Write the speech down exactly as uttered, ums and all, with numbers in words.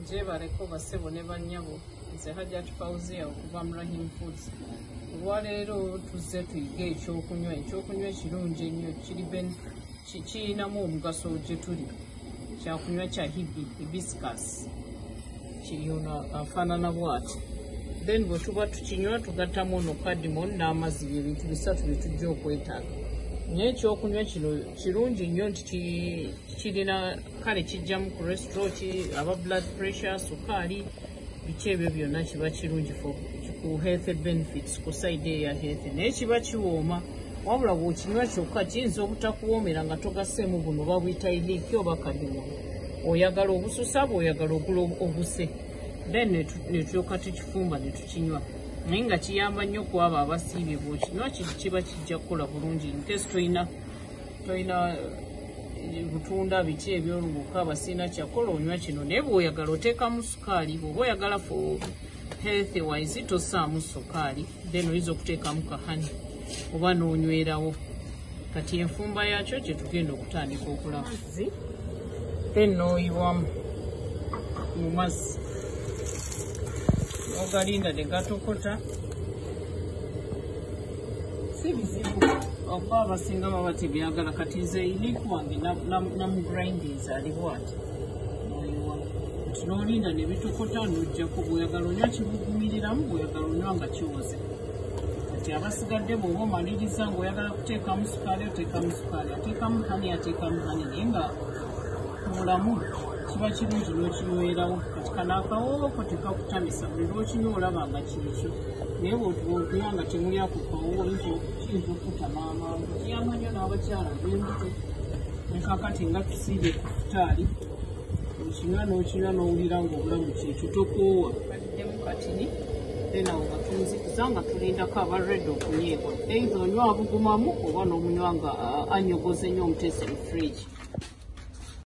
je bareko basebo ne bannyabo nze Hajjat Fauzia okuva mu Rahim Foods. Olwaleero tuzze tuyiga ekyokunywa ekyokunywa ekirungi ennyo kiri kirinamu omugaso gye tuli. Kyakunywa kya Hibiscus kirina afaanana bw'ati. Then bwe tuba tukinywa tugattamu ono cardamom n'amazzi by'ebintu bisatu bye tujja okwetaaga. Naye ekyokunywa kino kirungi nnyo nti kirina kale kijjamu cholesterol, aba blood pressure, sukaali, biki ebyo byonna kiba kirungi ku health benefits ku side ya health. Naye kiba kiwooma wabula bw'okinywa kyokka kiyinza obutakuwoomera nga togasseemu buno babuyita heath oba cardamom. Oyagala obususa bw'oyagala ogula obuse. Then ne tulyoka tukifumba ne tukinywa. Naye nga kiyamba nnyo ku abo abasiibye bw'okinywa kiba kijja kukola bulungi. Nkesi toyina toyina butunda biki ebyolubuka abasiina kyakola onywa kino. Naye bw'oyagala oteekamu sukaali, bw'oba oyagala for health wise tossaamu sukaali, then oyinza okuteekamu kahani oba n'onywerawo. Kati enfumba yakyo kye tugenda okutandika okulaba. Then n'oyiwamu mu mazzi n'ogalinda ne gatokota. Si bizibu okuba abasinga baba tebyagala. Kati nze iniku wange namu grindings ali bw'ati n'oyiwamu. Kati n'olinda ne bitokota n'ojjako. Bw'oyagala onywa kibugumiriramu, bw'oyagala onywa nga kiwoze. Kati abasigadde bw'oba omaliriza ng'oyagala kuteekamu sukaali oteekamu sukaali, ateekamu hani ateekamu hani. Naye nga mulamu kiba kirungi n'okinywerawo. Kati kano akawooko tekakutamisa, buli lw'okinywa olaba nga kikyo. Naye bw'okunywa nga temuli ako kawooko kiyinza okutama amangu. Kiyamba nnyo n'abakyala b'embuto. Ne kaakati nga tusiibye ku futaali, okinywa n'okinywa n'owulira ng'obulamu kyekyo tokoowa. Baliddemu katini then awo nga tunzikuza nga tulindako aba ready okunyeebwa. Either onywa abugumamu oba n'omunywa nga anyogoze nnyo omuteese mu fridge.